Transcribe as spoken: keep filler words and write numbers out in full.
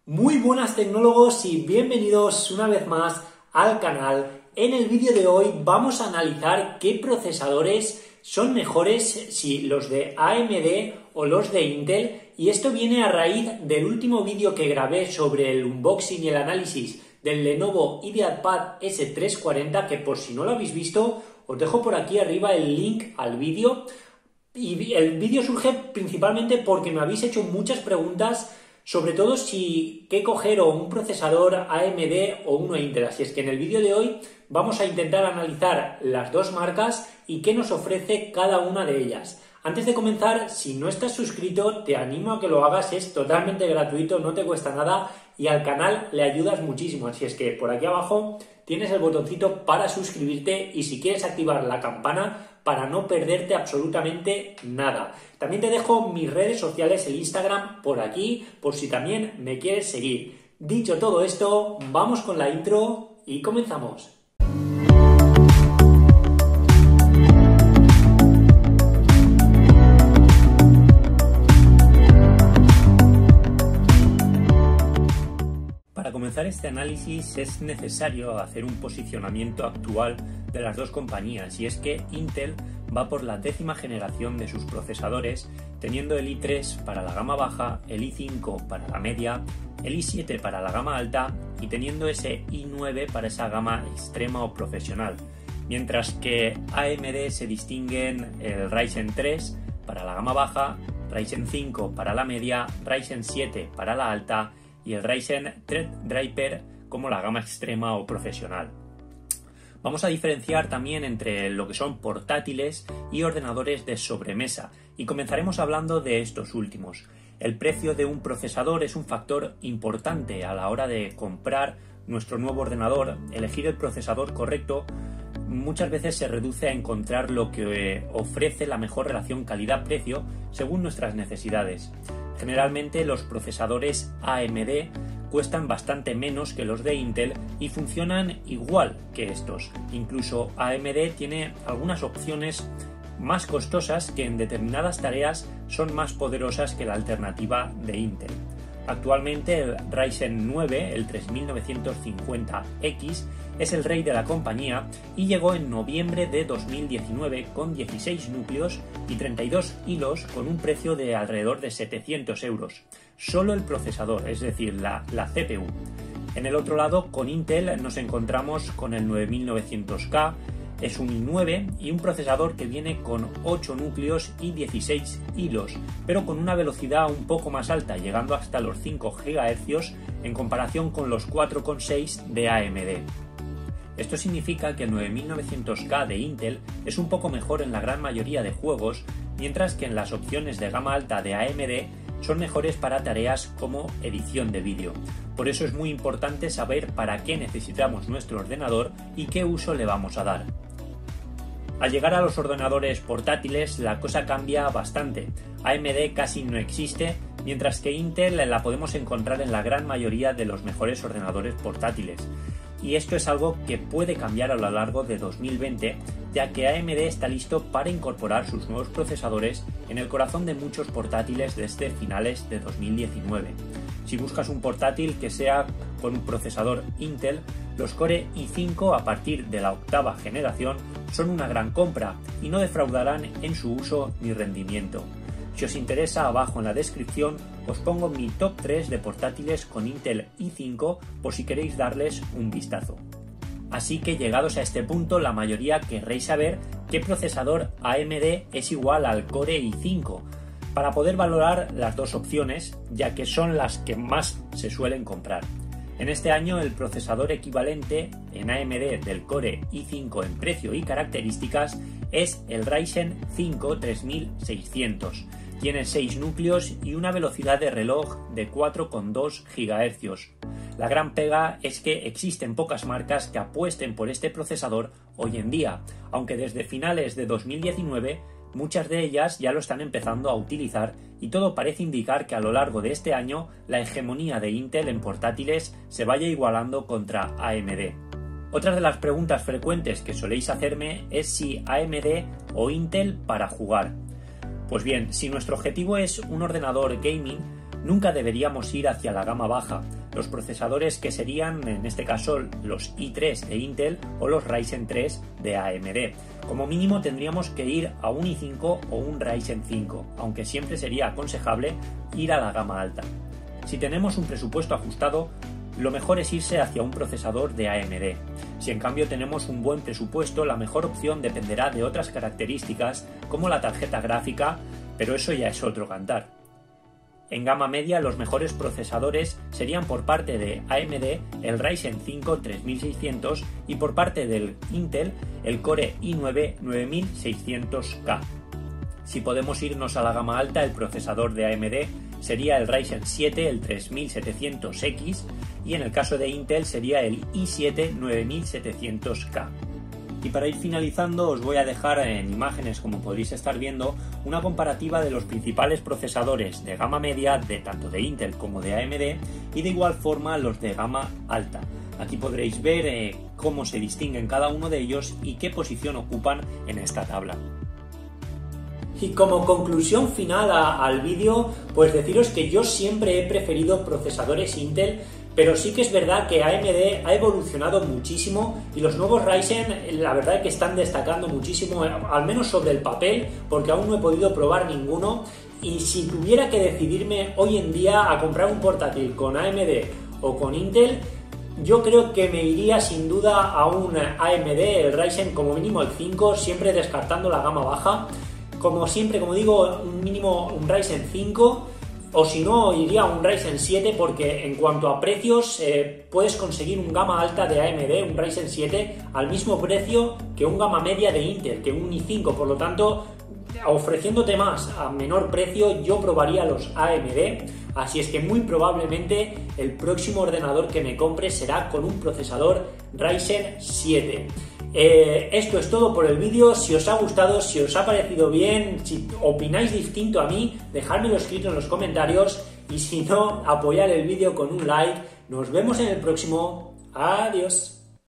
Muy buenas tecnólogos y bienvenidos una vez más al canal. En el vídeo de hoy vamos a analizar qué procesadores son mejores, si los de A M D o los de Intel, y esto viene a raíz del último vídeo que grabé sobre el unboxing y el análisis del Lenovo IdeaPad S trescientos cuarenta, que por si no lo habéis visto os dejo por aquí arriba el link al vídeo. Y el vídeo surge principalmente porque me habéis hecho muchas preguntas, sobre todo si qué coger, o un procesador A M D o uno Intel. Así es que en el vídeo de hoy vamos a intentar analizar las dos marcas y qué nos ofrece cada una de ellas. Antes de comenzar, si no estás suscrito, te animo a que lo hagas, es totalmente gratuito, no te cuesta nada y al canal le ayudas muchísimo. Así es que por aquí abajo tienes el botoncito para suscribirte y si quieres activar la campana para no perderte absolutamente nada. También te dejo mis redes sociales, el Instagram por aquí, por si también me quieres seguir. Dicho todo esto, vamos con la intro y comenzamos. Para comenzar este análisis es necesario hacer un posicionamiento actual de las dos compañías, y es que Intel va por la décima generación de sus procesadores, teniendo el i tres para la gama baja, el i cinco para la media, el i siete para la gama alta y teniendo ese i nueve para esa gama extrema o profesional, mientras que A M D se distinguen el Ryzen tres para la gama baja, Ryzen cinco para la media, Ryzen siete para la alta y el Ryzen Threadripper como la gama extrema o profesional. Vamos a diferenciar también entre lo que son portátiles y ordenadores de sobremesa, y comenzaremos hablando de estos últimos. El precio de un procesador es un factor importante a la hora de comprar nuestro nuevo ordenador. Elegir el procesador correcto muchas veces se reduce a encontrar lo que ofrece la mejor relación calidad-precio según nuestras necesidades. Generalmente los procesadores A M D cuestan bastante menos que los de Intel y funcionan igual que estos. Incluso A M D tiene algunas opciones más costosas que en determinadas tareas son más poderosas que la alternativa de Intel. Actualmente el Ryzen nueve, el tres mil novecientos cincuenta X, es el rey de la compañía y llegó en noviembre de dos mil diecinueve con dieciséis núcleos y treinta y dos hilos con un precio de alrededor de setecientos euros. Solo el procesador, es decir, la, la C P U. En el otro lado, con Intel nos encontramos con el nueve mil novecientos K, es un i nueve y un procesador que viene con ocho núcleos y dieciséis hilos, pero con una velocidad un poco más alta, llegando hasta los cinco gigahercios en comparación con los cuatro coma seis de A M D. Esto significa que el nueve mil novecientos K de Intel es un poco mejor en la gran mayoría de juegos, mientras que en las opciones de gama alta de A M D son mejores para tareas como edición de vídeo. Por eso es muy importante saber para qué necesitamos nuestro ordenador y qué uso le vamos a dar. Al llegar a los ordenadores portátiles la cosa cambia bastante. A M D casi no existe, mientras que Intel la podemos encontrar en la gran mayoría de los mejores ordenadores portátiles. Y esto es algo que puede cambiar a lo largo de dos mil veinte, ya que A M D está listo para incorporar sus nuevos procesadores en el corazón de muchos portátiles desde finales de dos mil diecinueve. Si buscas un portátil que sea con un procesador Intel, los Core i cinco a partir de la octava generación son una gran compra y no defraudarán en su uso ni rendimiento. Si os interesa, abajo en la descripción os pongo mi top tres de portátiles con Intel i cinco por si queréis darles un vistazo. Así que llegados a este punto, la mayoría querréis saber qué procesador A M D es igual al Core i cinco, para poder valorar las dos opciones, ya que son las que más se suelen comprar. En este año el procesador equivalente en A M D del Core i cinco en precio y características es el Ryzen cinco tres mil seiscientos. Tiene seis núcleos y una velocidad de reloj de cuatro coma dos gigahercios. La gran pega es que existen pocas marcas que apuesten por este procesador hoy en día, aunque desde finales de dos mil diecinueve muchas de ellas ya lo están empezando a utilizar y todo parece indicar que a lo largo de este año la hegemonía de Intel en portátiles se vaya igualando contra A M D. Otra de las preguntas frecuentes que soléis hacerme es si A M D o Intel para jugar. Pues bien, si nuestro objetivo es un ordenador gaming, nunca deberíamos ir hacia la gama baja, los procesadores que serían en este caso los i tres de Intel o los Ryzen tres de A M D. Como mínimo tendríamos que ir a un i cinco o un Ryzen cinco, aunque siempre sería aconsejable ir a la gama alta. Si tenemos un presupuesto ajustado, lo mejor es irse hacia un procesador de A M D. Si en cambio tenemos un buen presupuesto, la mejor opción dependerá de otras características como la tarjeta gráfica, pero eso ya es otro cantar. En gama media, los mejores procesadores serían por parte de A M D el Ryzen cinco tres mil seiscientos y por parte del Intel el Core i nueve nueve mil seiscientos K. Si podemos irnos a la gama alta, el procesador de A M D sería el Ryzen siete, el tres mil setecientos X, y en el caso de Intel sería el i siete nueve mil setecientos K. Y para ir finalizando os voy a dejar en imágenes, como podéis estar viendo, una comparativa de los principales procesadores de gama media de tanto de Intel como de A M D y de igual forma los de gama alta. Aquí podréis ver eh, cómo se distinguen cada uno de ellos y qué posición ocupan en esta tabla. Y como conclusión final a, al vídeo, pues deciros que yo siempre he preferido procesadores Intel, pero sí que es verdad que A M D ha evolucionado muchísimo y los nuevos Ryzen la verdad es que están destacando muchísimo, al menos sobre el papel, porque aún no he podido probar ninguno. Y si tuviera que decidirme hoy en día a comprar un portátil con A M D o con Intel, yo creo que me iría sin duda a un A M D, el Ryzen como mínimo el cinco, siempre descartando la gama baja. Como siempre, como digo, un mínimo un Ryzen cinco, o si no, iría a un Ryzen siete, porque en cuanto a precios eh, puedes conseguir un gama alta de A M D, un Ryzen siete, al mismo precio que un gama media de Intel, que un i cinco. Por lo tanto, ofreciéndote más a menor precio, yo probaría los A M D. Así es que muy probablemente el próximo ordenador que me compre será con un procesador Ryzen siete. Eh, esto es todo por el vídeo. Si os ha gustado, si os ha parecido bien, si opináis distinto a mí, dejádmelo escrito en los comentarios, y si no, apoyar el vídeo con un like. Nos vemos en el próximo. Adiós.